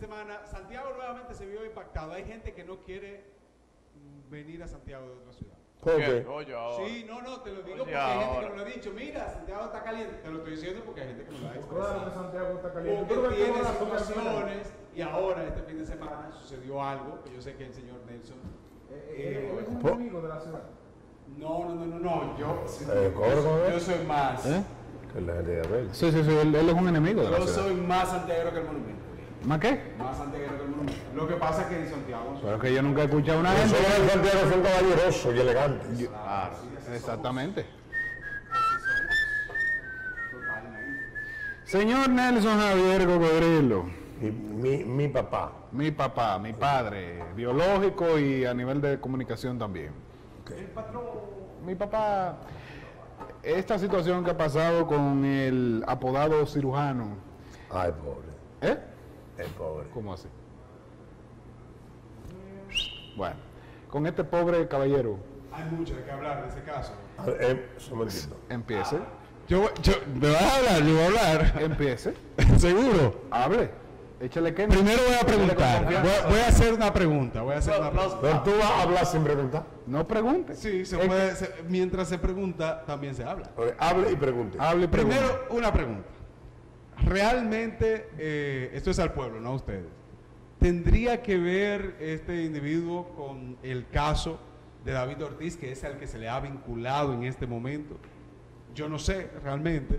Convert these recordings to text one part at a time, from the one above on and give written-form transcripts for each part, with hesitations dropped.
semana Santiago nuevamente se vio impactado. Hay gente que no quiere venir a Santiago de otra ciudad. ¿Por qué? Sí, no, te lo digo porque hay gente que me lo ha dicho. Mira, Santiago está caliente. Te lo estoy diciendo porque hay gente que me lo ha expresado. Claro que Santiago está caliente. Porque tiene situaciones y ahora este fin de semana sucedió algo que yo sé que el señor Nelson... ¿Es un enemigo de la ciudad? No. Yo soy más. Que la gente de ver. Sí, él es un enemigo de la Yo ciudad. soy más santiaguero que el monumento. ¿Más qué? Más santiaguero que el monumento. Lo que pasa es que en Santiago... Pero que yo nunca he escuchado a una gente. Los de Santiago son caballerosos y elegantes. Claro, exactamente. Señor Nelson Javier Cocodrilo. Mi papá. Mi papá, mi padre, biológico y a nivel de comunicación también. El patrón. Mi papá, esta situación que ha pasado con el apodado cirujano. Ay, pobre. ¿Eh? El pobre. ¿Cómo así? Bueno, con este pobre caballero. Hay mucho de qué hablar de ese caso. Un momentito. Empiece. ¿Me vas a hablar? Yo voy a hablar. Empiece. ¿Seguro? Hable. Échale que. Primero voy a preguntar. Voy a hacer una pregunta. Pero tú vas a hablar sin preguntar. No pregunte. Sí, se puede. Mientras se pregunta, también se habla. Hable y pregunte. Hable y pregunte. Primero, una pregunta. Realmente, esto es al pueblo, no a ustedes. ¿Tendría que ver este individuo con el caso de David Ortiz, que es al que se le ha vinculado en este momento? Yo no sé, realmente.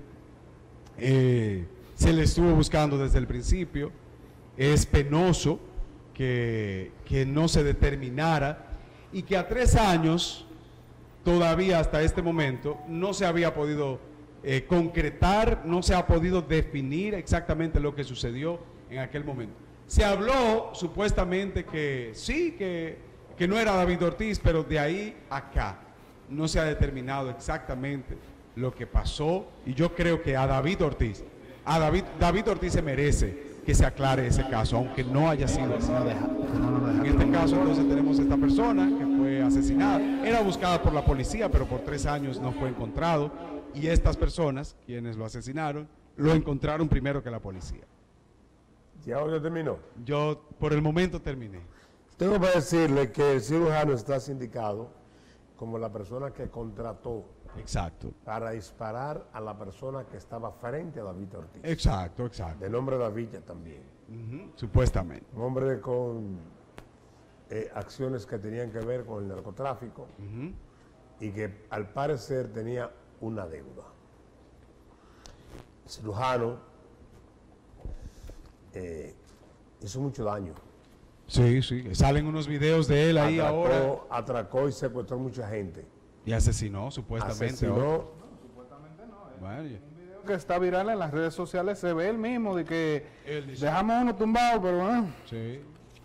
Se le estuvo buscando desde el principio. Es penoso que no se determinara y que a 3 años, todavía hasta este momento, no se había podido concretar, no se ha podido definir exactamente lo que sucedió en aquel momento. Se habló supuestamente que sí, que no era David Ortiz, pero de ahí a acá no se ha determinado exactamente lo que pasó, y yo creo que a David Ortiz se merece que se aclare ese caso, aunque no haya sido así. En este caso entonces tenemos esta persona que fue asesinada, era buscada por la policía, pero por 3 años no fue encontrado, y estas personas, quienes lo asesinaron, lo encontraron primero que la policía. ¿Ya ahora terminó? Yo por el momento terminé. Tengo que decirle que el cirujano está sindicado como la persona que contrató Exacto. para disparar a la persona que estaba frente a David Ortiz. Exacto. De nombre David también. Supuestamente. Un hombre con acciones que tenían que ver con el narcotráfico y que al parecer tenía una deuda. El cirujano hizo mucho daño. Sí, salen unos videos de él ahí ahora. Atracó y secuestró mucha gente. Y asesinó, supuestamente. Asesinó. Bueno, Un video que está viral en las redes sociales, se ve el mismo, de que él dice, dejamos uno tumbado, pero sí.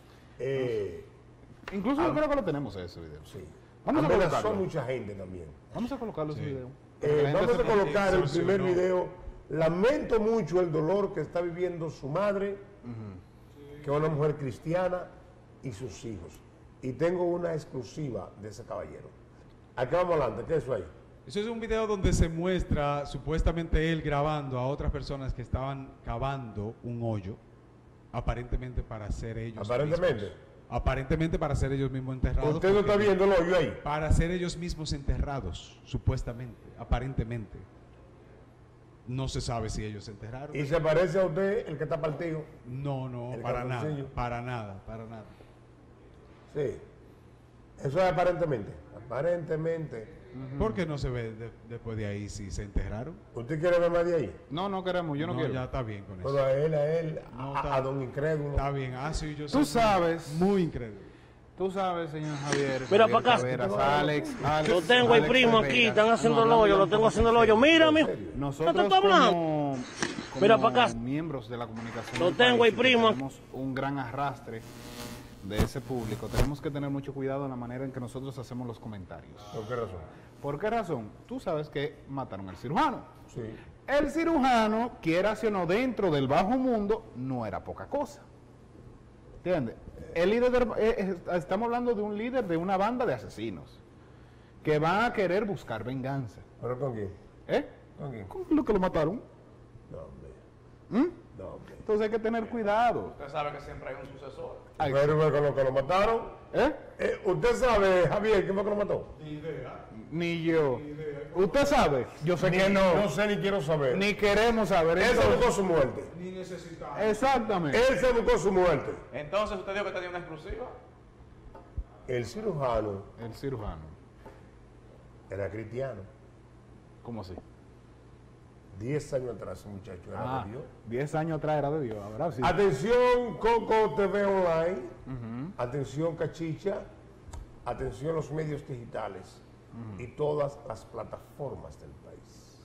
incluso yo creo que lo tenemos ese video. Sí. Vamos a Amenazó colocarlo. mucha gente también. Vamos a colocarlo ese video. Vamos a colocar el solucionó. primer video. Lamento mucho el dolor que está viviendo su madre, que es una mujer cristiana, y sus hijos. Y tengo una exclusiva de ese caballero. Acá vamos adelante, ¿qué es eso ahí? Eso es un video donde se muestra supuestamente él grabando a otras personas que estaban cavando un hoyo, aparentemente para ser ellos Aparentemente. mismos. Aparentemente para ser ellos mismos enterrados. ¿Usted no está porque- viendo el hoyo ahí? Para ser ellos mismos enterrados, supuestamente, aparentemente. No se sabe si ellos se enterraron. ¿Y se parece a usted el que está partido? No, ¿El para nada, calzoncillo? para nada. Sí. Eso es aparentemente. Aparentemente. ¿Por qué no se ve después de ahí si se enterraron? ¿Usted quiere ver más de ahí? No queremos, yo no quiero. Ya está bien con eso. Pero a él, No, a está- don incrédulo. Está bien, sí, yo soy Tú sabes. muy incrédulo. Tú sabes, señor Javier. Mira Javier pa' acá. Taveras, Alex, Lo tengo el Alex primo Rivera. aquí, están haciendo el No, hoyo, lo tengo haciendo el hoyo. Mira, mijo. Nosotros ¿Qué tú estás hablando? como Mira pa' acá. miembros de la comunicación Lo del tengo país, ahí, primo. que tenemos un gran arrastre de ese público. Tenemos que tener mucho cuidado en la manera en que nosotros hacemos los comentarios. ¿Por qué razón? ¿Por qué razón? Tú sabes que mataron al cirujano. Sí. El cirujano, quieras o no, dentro del bajo mundo, no era poca cosa. ¿Entiendes? El líder estamos hablando de un líder de una banda de asesinos que van a querer buscar venganza. ¿Pero con quién? ¿Eh? ¿Con quién? ¿Con lo que lo mataron? No, hombre. ¿Mm? No, hombre. Entonces hay que tener cuidado. Usted sabe que siempre hay un sucesor. Ay, Pero con lo que lo mataron. ¿Usted sabe, Javier, quién fue que lo mató? Ni yo. ¿Usted sabe? Yo sé que no. No sé ni quiero saber. Ni queremos saber. Él se Entonces, buscó su muerte. exactamente. Él se buscó su muerte. Entonces usted dijo que tenía una exclusiva. El cirujano El cirujano. era cristiano. ¿Cómo así? 10 años atrás, ese muchacho era de Dios. 10 años atrás era de Dios. Ahora sí. Atención, Coco TV Online. Atención, Cachicha. Atención, los medios digitales. Y todas las plataformas del país.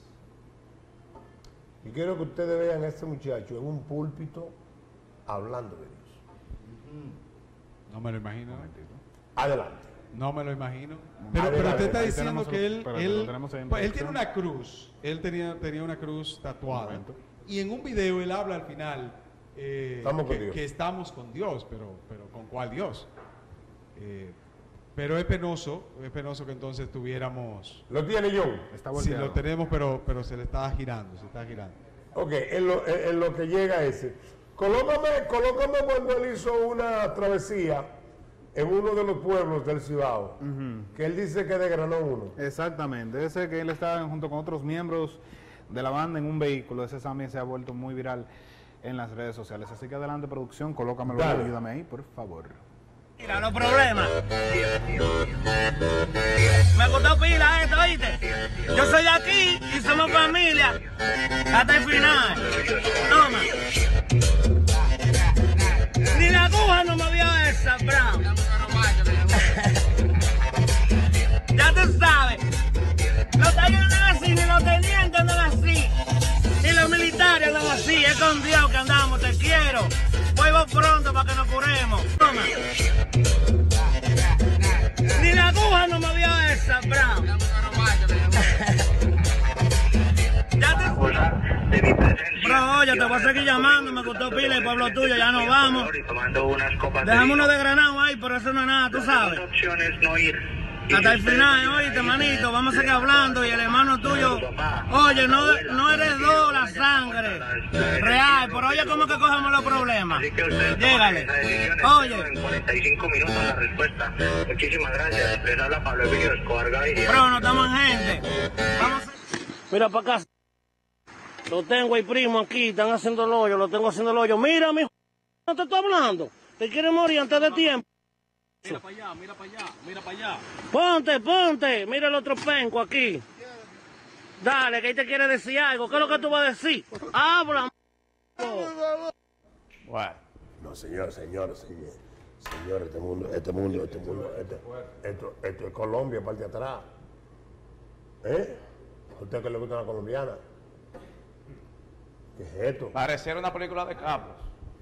Y quiero que ustedes vean a este muchacho en un púlpito hablando de Dios. No me lo imagino. Adelante. No me lo imagino. Vale, Pero vale, usted está ahí diciendo tenemos que un- espérate, lo tenemos en pues, él dirección. tiene una cruz. Él tenía una cruz tatuada. Un momento. Y en un video él habla al final Estamos con Dios. que estamos con Dios, pero ¿con cuál Dios? Pero es penoso que entonces tuviéramos. ¿Lo tiene John? Está Sí, volteado. lo tenemos, pero se le está girando, Ok, en lo que llega ese. Colócame cuando él hizo una travesía en uno de los pueblos del Cibao, que él dice que desgranó uno. Exactamente. Ese que él estaba junto con otros miembros de la banda en un vehículo. Ese también se ha vuelto muy viral en las redes sociales. Así que adelante, producción, colócamelo, Dale. ayúdame ahí, por favor. Mira los problemas. Me gustó pila esto, ¿oíste? Yo soy de aquí y somos familia. Hasta el final. Toma. Ni la aguja no me vio esa, bravo. Ya tú sabes. Los talleres andan así, ni los tenientes andan así. Ni los militares andan así. Es con Dios que andamos, te quiero. Vuelvo pronto para que nos curemos. Toma. Ni la aguja no me vio esa, bravo. Ya te... Bro, oye, te voy a seguir llamando, me gustó pila el pueblo tuyo, ya nos vamos. Dejamos uno de Granado ahí, pero eso no es nada, tú sabes. Hasta el final, oíste, manito, vamos a seguir hablando y el hermano tuyo, oye, no heredó la sangre real, pero oye, ¿cómo que cogemos los problemas? Llégale. Oye. En 45 minutos la respuesta. Muchísimas gracias. Les habla Pablo Emilio Escobar Gaviria. Bro, no estamos en gente. Vamos a... Mira para acá. Lo tengo ahí, primo, aquí, están haciendo el hoyo, lo tengo haciendo el hoyo. Mira, mi no te estoy hablando. Te quieres morir antes de tiempo. Mira para allá, mira para allá, mira para allá. Ponte, mira el otro penco aquí. Dale, que ahí te quiere decir algo. ¿Qué es lo que tú vas a decir? Habla, Bueno. No, señores, esto es Colombia, parte de atrás. ¿A usted que le gusta la colombiana? ¿Qué es esto? Pareciera una película de Carlos.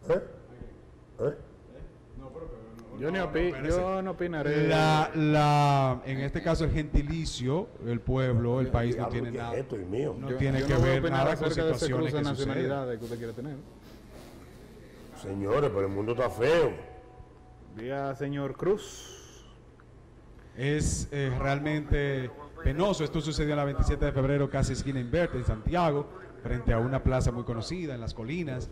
Yo no opinaré. En este caso el gentilicio, el pueblo, el país no tiene ¿Qué es nada. esto? Es mío. No Yo- tiene yo que no voy a ver opinar nada con acerca de ese situaciones cruce de que suceden. nacionalidades que usted quiere tener. Señores, pero el mundo está feo. Diga, señor Cruz. Es realmente penoso. Esto sucedió el 27 de febrero, casi esquina Inverte, en Santiago, frente a una plaza muy conocida en las colinas.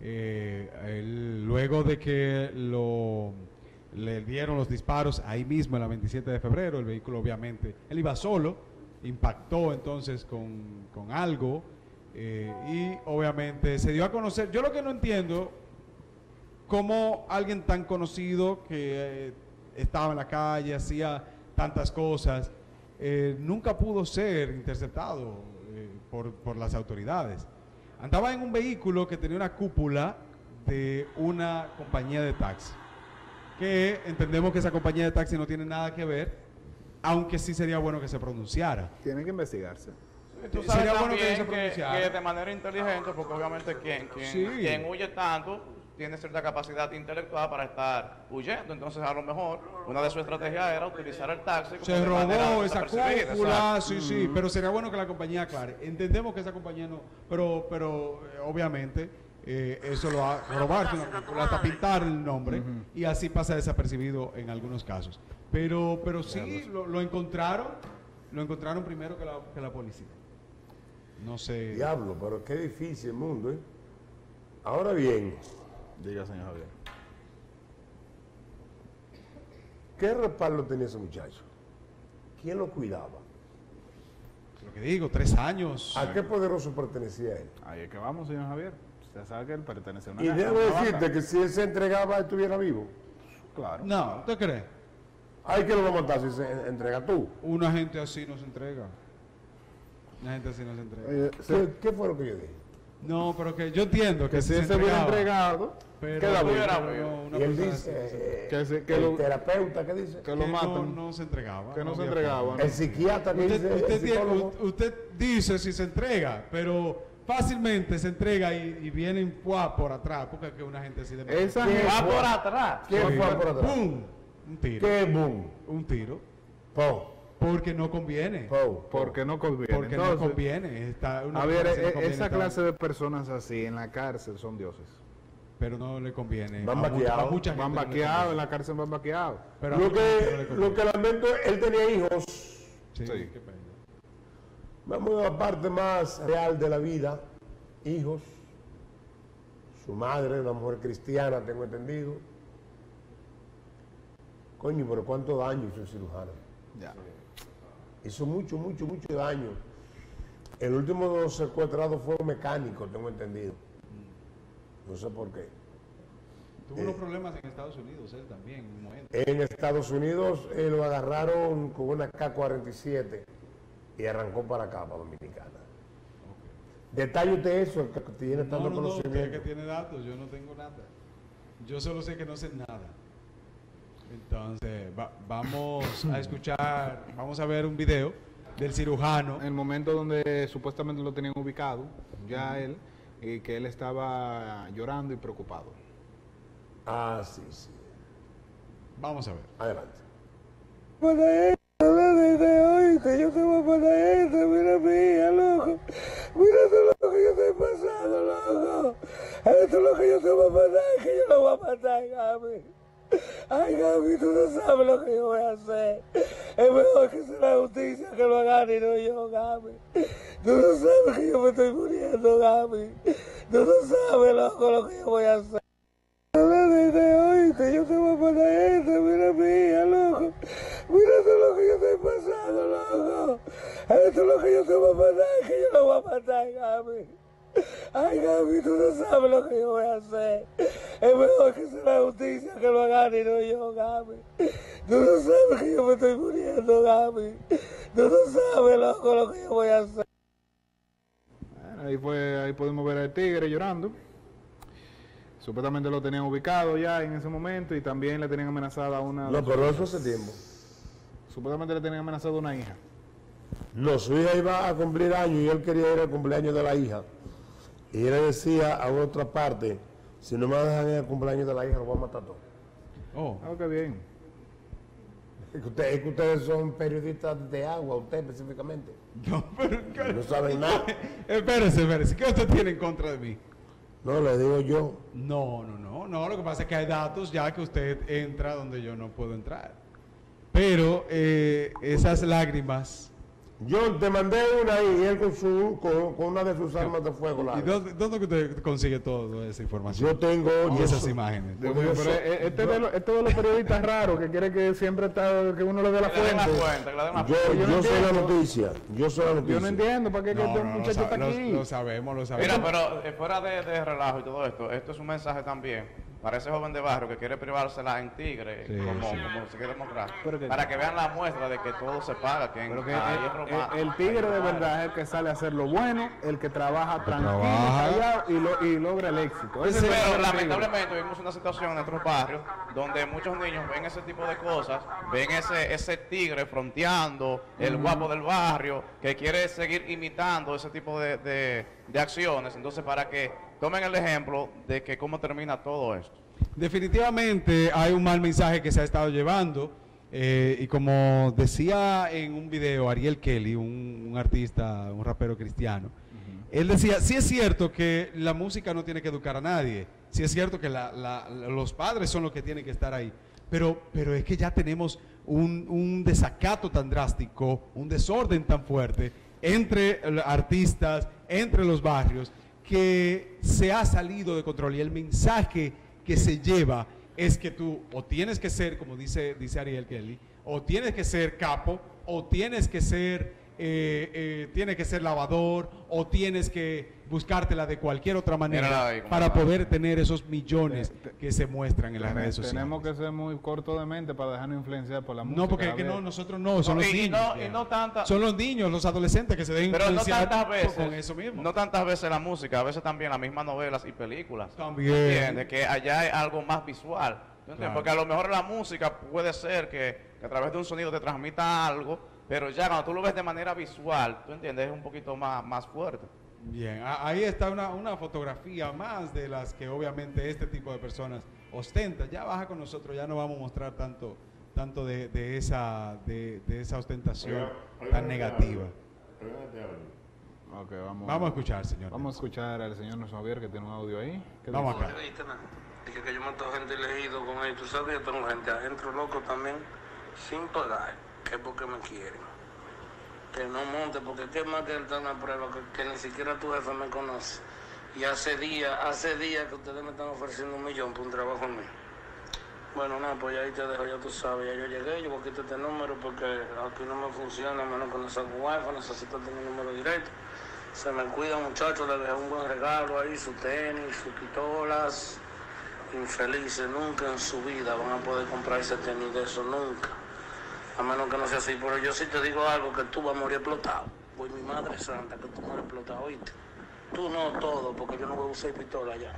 Luego de que le dieron los disparos ahí mismo, el 27 de febrero, el vehículo obviamente, él iba solo, impactó entonces con algo y obviamente se dio a conocer. Yo lo que no entiendo, cómo alguien tan conocido que estaba en la calle, hacía tantas cosas, nunca pudo ser interceptado por las autoridades. Andaba en un vehículo que tenía una cúpula de una compañía de taxi, que entendemos que esa compañía de taxi no tiene nada que ver, aunque sí sería bueno que se pronunciara. Tiene que investigarse. Tú sabes Sería bueno que también se pronunciara. que de manera inteligente, porque obviamente Sí. quien huye tanto tiene cierta capacidad intelectual para estar huyendo. Entonces, a lo mejor, una de sus estrategias era utilizar el taxi como Se de manera robó esa desapercibida, cúpula, exacto. sí, pero sería bueno que la compañía aclare. Entendemos que esa compañía no, pero obviamente eso lo ha robarse una cúpula hasta pintar el nombre y así pasa desapercibido en algunos casos. Pero sí lo encontraron primero que la policía. No sé. Diablo, pero qué difícil el mundo, ¿eh? Ahora bien, Diga, señor Javier. ¿qué respaldo tenía ese muchacho? ¿Quién lo cuidaba? Lo que digo, 3 años. ¿A qué poderoso pertenecía él? Ahí es que vamos, señor Javier. Usted sabe que él pertenece a una Y debo una banda. decirte que si él se entregaba, estuviera vivo. Claro. No, ¿usted cree? Hay que lo va a matar si se entrega tú. Una gente así no se entrega. Una gente así no se entrega. ¿Qué fue lo que yo dije? No, pero que yo entiendo que Que si se él se hubiera entregaba, entregado, pero queda vivo. no, una Y él persona dice, así, que el lo- terapeuta, ¿qué dice? que lo que matan. no se entregaba. Que no se había entregaba, forma. ¿no? El psiquiatra que dice, Usted dice si se entrega, pero fácilmente se entrega y vienen por atrás, porque es que una gente así de... Esa ¿Quién gente- Va fue? por atrás. ¿Quién Sí. fue por atrás? ¡Pum! Un tiro. ¿Qué boom? Un tiro. Po, Porque no conviene. po, porque no conviene. Porque no Entonces, conviene. a ver, persona no conviene esa estar- clase de personas así en la cárcel son dioses. Pero no le conviene. Van A vaqueados. mucha gente Van no le vaqueados, en conviene. la cárcel van vaqueados. Pero a Lo mucha gente no le que conviene. lamento, él tenía hijos. Sí, Sí. qué pena. Vamos a la parte más real de la vida. Hijos. Su madre, una mujer cristiana, tengo entendido. Coño, pero ¿cuánto daño hizo el cirujano? Ya. Hizo mucho daño. El último secuestrado fue un mecánico, tengo entendido. No sé por qué. Tuvo unos problemas en Estados Unidos, él también, en un momento. En Estados Unidos lo agarraron con una K-47 y arrancó para acá, para Dominicana. Detalle usted eso, que tiene tanto Usted conocimiento. que tiene datos, yo no tengo nada. Yo solo sé que no sé nada. Entonces, vamos a escuchar, vamos a ver un video del cirujano. En el momento donde supuestamente lo tenían ubicado, ya él, y que él estaba llorando y preocupado. Ah, sí, sí. Vamos a ver. Adelante. Oíste, yo te voy a poner esto, mira mía, loco. Mira todo lo que yo estoy pasando, loco. Esto es lo que yo te voy a matar, que yo lo voy a matar, Gaby. Ay, Gaby, tú no sabes lo que yo voy a hacer. Es mejor que sea la justicia que lo hagan y no yo, Gaby. Tú no sabes que yo me estoy muriendo, Gaby. Tú no sabes, loco, lo que yo voy a hacer. Oíste, yo te voy a poner esto, mira mía, loco. Mira todo lo que yo estoy pasando, loco. Esto es lo que yo te voy a matar, que yo lo voy a matar, Gaby. Ay, Gaby, tú no sabes lo que yo voy a hacer. Es mejor que sea la justicia que lo hagan y no yo, Gaby. Tú no sabes que yo me estoy muriendo, Gaby. Tú no sabes, loco, lo que yo voy a hacer. Bueno, ahí podemos ver al tigre llorando. Supuestamente lo tenían ubicado ya en ese momento y también le tenían amenazada a una... No, pero eso hace tiempo. Supuestamente le tenían amenazado a una hija. No, su hija iba a cumplir años y él quería ir al cumpleaños de la hija. Y él le decía a otra parte, si no me dejan ir al cumpleaños de la hija, lo voy a matar todo. Oh, Ah, qué bien. Es que ustedes son periodistas de agua, usted específicamente. no, pero... No saben nada. Espérese. ¿Qué usted tiene en contra de mí? No, le digo yo. No. Lo que pasa es que hay datos ya que usted entra donde yo no puedo entrar. Pero esas lágrimas... Yo te mandé una ahí y él con una de sus armas de fuego. ¿Y largas. dónde que usted consigue toda esa información? Yo tengo... Y yo esas soy- imágenes. Dios Porque mío, yo pero soy- este de los periodistas raros que quiere que siempre está, que uno le dé la Que le den la fuente. fuente, que le den la Yo, fuente. yo no yo soy la entiendo. noticia. Yo soy la noticia. Yo no entiendo para qué que este muchacho está aquí. Lo sabemos. Mira, pero fuera de relajo y todo esto, esto es un mensaje también para ese joven de barrio que quiere privársela en Tigre, Sí, como sí. se quiere mostrar, Pero que- para que vean la muestra de que todo se paga, que en Pero que ahí es Roma- el tigre ahí de es verdad es el que sale a hacer lo bueno, el que trabaja tranquilo, trabaja. callado y logra el éxito. Ese es el Pero verdadero tigre. lamentablemente vivimos una situación en nuestros barrios donde muchos niños ven ese tipo de cosas, ven ese tigre fronteando, el guapo del barrio, que quiere seguir imitando ese tipo de acciones. Entonces, para que tomen el ejemplo de que cómo termina todo esto. Definitivamente hay un mal mensaje que se ha estado llevando y como decía en un video Ariel Kelly, un artista, un rapero cristiano, él decía, sí es cierto que la música no tiene que educar a nadie, sí es cierto que los padres son los que tienen que estar ahí, pero es que ya tenemos un desacato tan drástico, un desorden tan fuerte entre artistas, entre los barrios, que se ha salido de control y el mensaje que se lleva es que tú o tienes que ser, como dice Ariel Kelly, o tienes que ser capo, o tienes que ser lavador, o tienes que buscártela de cualquier otra manera para poder tener esos millones que se muestran en las redes sociales. Tenemos que ser muy cortos de mente para dejarnos influenciar por la música. No, porque es que no, nosotros no, son los niños. Son los niños, los adolescentes que se dejan influenciar con eso mismo. No tantas veces la música, a veces también las mismas novelas y películas. También. ¿Entiendes? Que allá hay algo más visual. Claro. Porque a lo mejor la música puede ser que a través de un sonido te transmita algo, pero ya cuando tú lo ves de manera visual, tú entiendes, es un poquito más fuerte. Bien, ahí está una fotografía más de las que obviamente este tipo de personas ostenta. Ya baja con nosotros, ya no vamos a mostrar tanto de esa ostentación tan negativa. Okay, vamos a escuchar, señor. Vamos a escuchar al señor Nelson Javier, que tiene un audio ahí. Vamos acá. Dije que yo mato gente elegido con ellos. Tú sabes, yo tengo gente adentro loco también, sin pagar, que es porque me quieren. Que no monte, porque qué más que él está en la prueba, que ni siquiera tu jefe me conoce. Y hace días que ustedes me están ofreciendo $1 millón por un trabajo mío. Bueno, nada, pues ya ahí te dejo, ya tú sabes, ya yo llegué, yo voy a quitar este número porque aquí no me funciona, a menos que no salga wifi, necesito tener un número directo. Se me cuida, muchachos, le dejé un buen regalo ahí, su tenis, sus pistolas. Infelices, nunca en su vida van a poder comprarse tenis de eso, nunca. A menos que no sea así, pero yo sí te digo algo, que tú vas a morir explotado. Pues mi madre santa, que tú mueres explotado, ¿oíste? Tú no todo, porque yo no voy a usar pistola ya.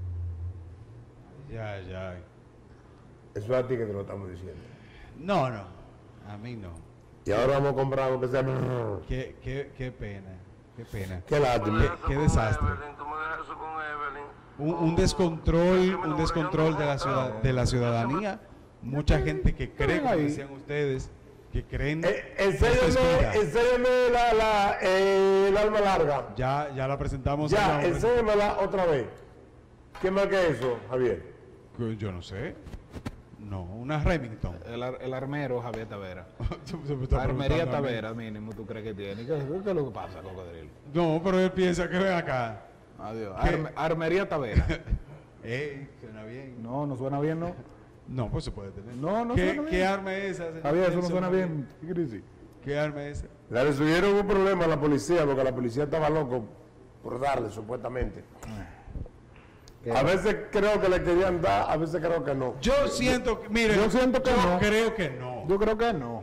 Ya. Eso es a ti que te lo estamos diciendo. No, a mí no. Y ahora vamos a comprar algo que sea... Qué pena. Qué lástima. Qué desastre. Tú me dejas eso con Evelyn. Un descontrol de la ciudadanía. Mucha gente que cree, como decían ustedes, que creen. Enséñame el alma larga. Ya la presentamos. Ya, enséñamela otra vez. ¿Qué más que eso, Javier? Yo no sé. No, una Remington. El armero Javier Tavera. La Armería Tavera, mínimo, ¿tú crees que tiene? ¿Qué es lo que pasa, cocodrilo? No, pero él piensa que ven acá. Adiós. Armería Tavera. Suena bien. No suena bien, ¿no? No, pues se puede tener. No suena bien. ¿Qué arma es esa, señor? Javier, eso no suena bien. ¿Qué quiere decir? ¿Qué arma es esa? Le resolvieron un problema a la policía porque la policía estaba loco por darle, supuestamente. A veces creo que le querían dar, a veces creo que no. Yo siento que, mire, yo siento que no. Creo que no. Yo creo que no.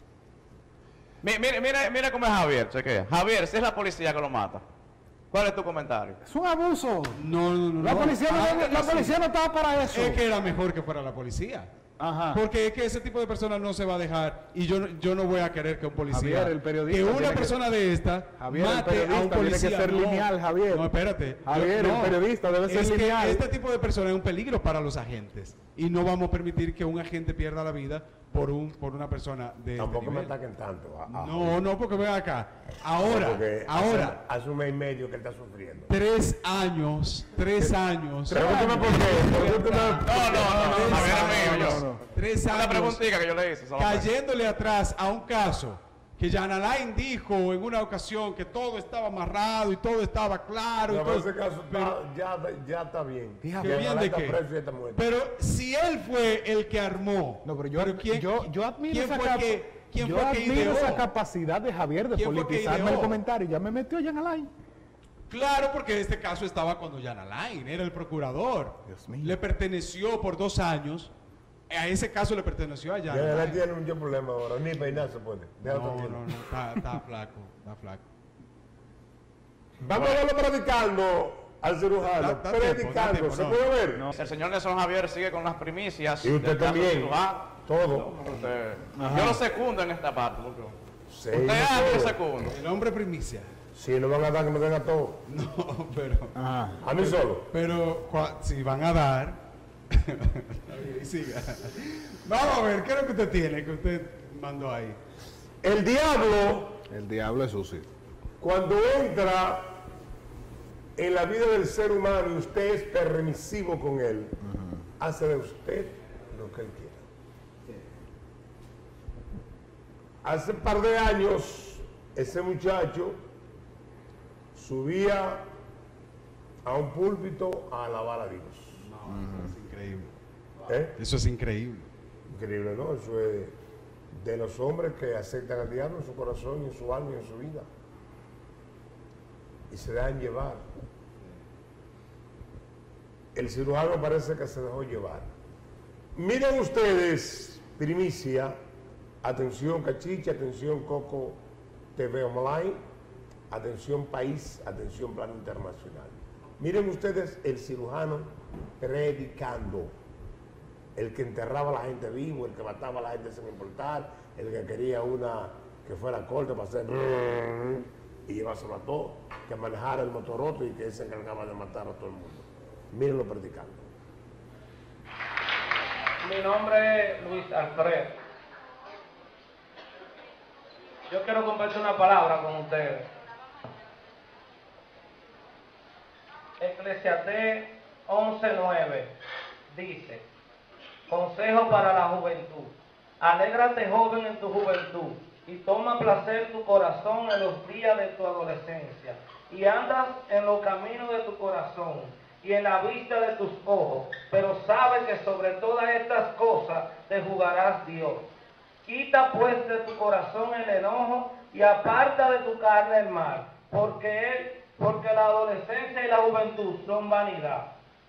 Mira cómo es Javier, chequea. Javier, si es la policía que lo mata, ¿cuál es tu comentario? Es un abuso. No. La policía no estaba para eso. Es que era mejor que fuera la policía. Ajá. Porque es que ese tipo de personas no se va a dejar y yo no voy a querer que un policía, Javier, el periodista, que una persona de esta Javier, mate a un policía. Tiene que ser lineal, Javier. No, espérate. Javier, el periodista debe ser lineal. Que este tipo de personas es un peligro para los agentes y no vamos a permitir que un agente pierda la vida por una persona de Tampoco este me nivel. ataquen tanto. No, porque ven acá. Ahora. Hace un mes y medio que él está sufriendo. 3 años. Pregúntame por qué. No. 3 años. Una preguntita que yo le hice. Cayéndole atrás a un caso que Jan Alain dijo en una ocasión que todo estaba amarrado y todo estaba claro. No, y todo, ese caso ya está bien. ¿Qué bien de qué? Pero si él fue el que armó. No, pero yo admiro esa capacidad de Javier de politizarme el comentario. Ya me metió Jan Alain. Claro, porque este caso estaba cuando Jan Alain era el procurador. Dios mío. Le perteneció por 2 años. A ese caso le perteneció a Jan Alain. Ya tiene un problema ahora. Ni peinar se puede. No, está flaco. Vamos a verlo predicando al cirujano. Predicando, ¿se puede ver? No. El señor Nelson Javier sigue con las primicias. Y usted del caso también. cirujano. Todo. Yo lo secundo en esta parte. Sí, Usted hace lo secundo. El hombre primicia. Si no van a dar, que me den a todos. No, pero. A mí solo. Pero si van a dar. Siga. Vamos a ver, ¿qué es lo que usted tiene? Que usted mandó ahí. El diablo es sucio. Cuando entra en la vida del ser humano y usted es permisivo con él, hace de usted lo que él quiera. Hace un par de años, ese muchacho subía a un púlpito a alabar a Dios. No, eso es increíble. ¿Eh? Eso es increíble. Increíble, ¿no? Eso es de los hombres que aceptan al diablo en su corazón, y en su alma y en su vida. Y se dejan llevar. El cirujano parece que se dejó llevar. Miren ustedes, primicia, atención Cachiche, atención Coco TV Online, atención País, atención Plano Internacional. Miren ustedes el cirujano predicando, el que enterraba a la gente vivo, el que mataba a la gente sin importar, el que quería una que fuera corta para hacer y llevárselo a todo, que manejara el motoroto y que él se encargaba de matar a todo el mundo. Mírenlo predicando. Mi nombre es Luis Alfredo. Yo quiero compartir una palabra con ustedes. Eclesiastés 11:9 dice: consejo para la juventud. Alégrate, joven, en tu juventud, y toma placer tu corazón en los días de tu adolescencia, y andas en los caminos de tu corazón, y en la vista de tus ojos, pero sabe que sobre todas estas cosas te juzgarás Dios. Quita pues de tu corazón el enojo, y aparta de tu carne el mal, porque la adolescencia y la juventud son vanidad.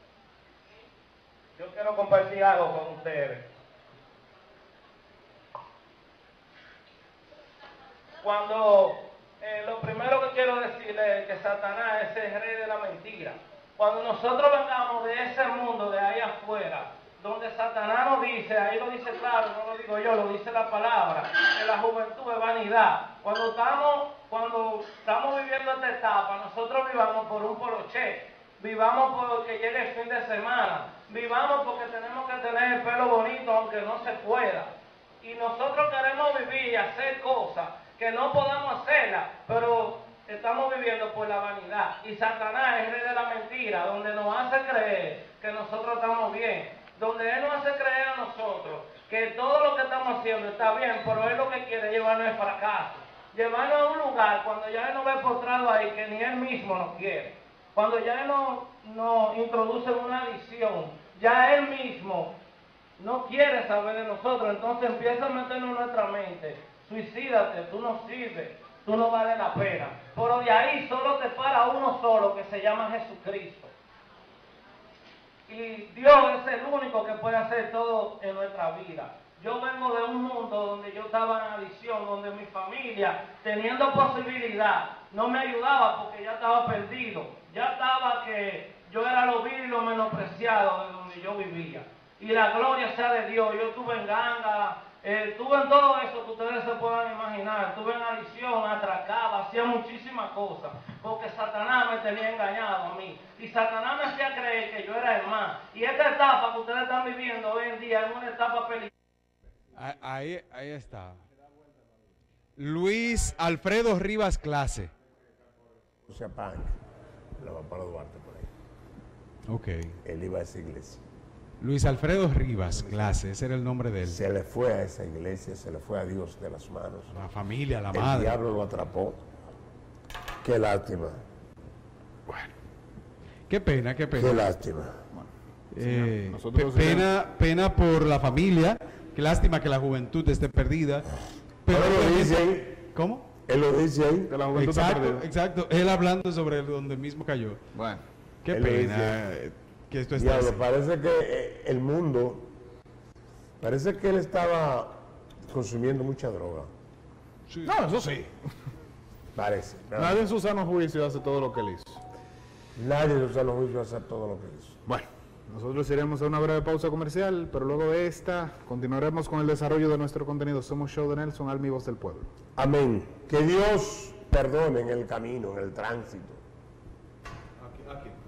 Yo quiero compartir algo con ustedes. Lo primero que quiero decirles es que Satanás es el rey de la mentira. Cuando nosotros vengamos de ese mundo de ahí afuera, donde Satanás nos dice, ahí lo dice claro, no lo digo yo, lo dice la palabra, que la juventud es vanidad. Cuando estamos viviendo esta etapa, nosotros vivamos por un poloché, vivamos porque llegue el fin de semana, vivamos porque tenemos que tener el pelo bonito aunque no se pueda. Y nosotros queremos vivir y hacer cosas que no podamos hacerlas, pero estamos viviendo por la vanidad. Y Satanás es el rey de la mentira, donde nos hace creer que nosotros estamos bien, donde él nos hace creer a nosotros que todo lo que estamos haciendo está bien, pero él lo que quiere es llevarnos al fracaso, llevarnos a un lugar cuando ya él nos ve postrado ahí que ni él mismo nos quiere, cuando ya él nos introduce en una adicción, ya él mismo no quiere saber de nosotros, entonces empieza a meternos en nuestra mente: suicídate, tú no sirves, tú no vales la pena. Pero de ahí solo te para uno solo, que se llama Jesucristo. Y Dios es el único que puede hacer todo en nuestra vida. Yo vengo de un mundo donde yo estaba en adicción, donde mi familia, teniendo posibilidad, no me ayudaba porque ya estaba perdido. Ya estaba que yo era lo vil y lo menospreciado de donde yo vivía. Y la gloria sea de Dios. Yo estuve en ganga, estuve en todo eso que ustedes se puedan imaginar. Estuve en adicción, atracaba, hacía muchísimas cosas, porque Satanás me tenía engañado a mí. Y Satanás me hacía creer que yo era el más. Y esta etapa que ustedes están viviendo hoy en día es una etapa peligrosa. Ahí está. Luis Alfredo Rivas Clase. No se apague. La va para Duarte por ahí. Ok. Él iba a esa iglesia. Luis Alfredo Rivas Clase, ese era el nombre de él. Se le fue a esa iglesia, se le fue a Dios de las manos. La familia, la El madre. diablo lo atrapó. Qué lástima. Bueno. Qué pena, qué pena. Qué lástima. Pena por la familia. Qué lástima que la juventud esté perdida. Pero Ahora lo dice ahí. ¿Cómo? Él lo dice ahí. Que la juventud está Exacto, perdida. exacto. Él hablando sobre donde mismo cayó. Bueno. Qué Él lo pena que esto esté Diablo, así. parece que el mundo, parece que él estaba consumiendo mucha droga. Sí. No, eso sí. Parece. Nadie en su sano juicio hace todo lo que él hizo. Nadie en su sano juicio hace todo lo que hizo. Bueno, nosotros iremos a una breve pausa comercial, pero luego de esta continuaremos con el desarrollo de nuestro contenido. Somos Show de Nelson, Alma y Voz del Pueblo. Amén. Que Dios perdone en el camino, en el tránsito. Aquí.